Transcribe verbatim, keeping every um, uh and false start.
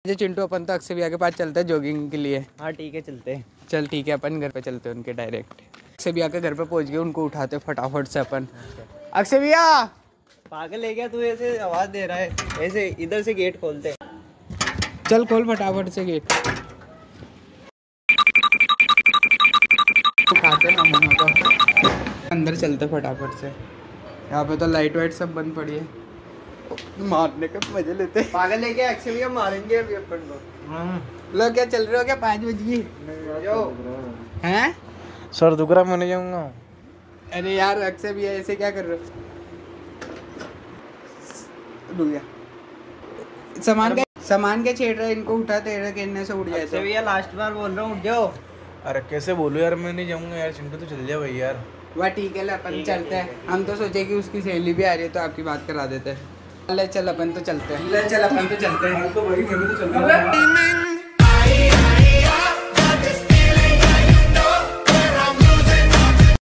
जो चिंटू अपन तो अक्षय भैया के पास चलते हैं जॉगिंग के लिए। हाँ ठीक है चलते हैं। चल ठीक है अपन घर पे चलते हैं उनके डायरेक्ट। अक्षय भैया के घर पे पहुंच गए, उनको उठाते फटाफट से अपन। अक्षय भैया पागल है क्या तू, ऐसे आवाज दे रहा है? ऐसे इधर से गेट खोलते। चल खोल फटाफट से गेट। उठाते ना मना को, अंदर चलते फटाफट से। यहाँ पे तो लाइट वाइट सब बंद पड़ी है, मारने का मजे लेते। पागल है क्या? अक्षय भैया मारेंगे अभी अपन को। लोग क्या चल रहे हो क्या? पाँच बज गई हैं? सर दुख रहा, मैं नहीं जाऊंगा। अरे यार अक्षय भैया ऐसे क्या कर रहे हो? रुक गया। सामान का सामान क्या छेड़ रहा है? इनको उठा, तेरे कहने से उठ जाए। अक्षय भैया लास्ट बार बोल रहा हूँ, उठ जाओ। अरे कैसे बोलूं यार, मैं नहीं जाऊंगा यार। चिंटू तो चल जा भाई यार। वाह ठीक है, अपन चलते हैं। हम तो सोचे कि उसकी सहेली भी आ रही है तो आपकी बात करा देते हैं। ले चल अपन तो चलते हैं। ले चल अपन तो चलते हैं। तो भाई मैं भी तो चलूंगा।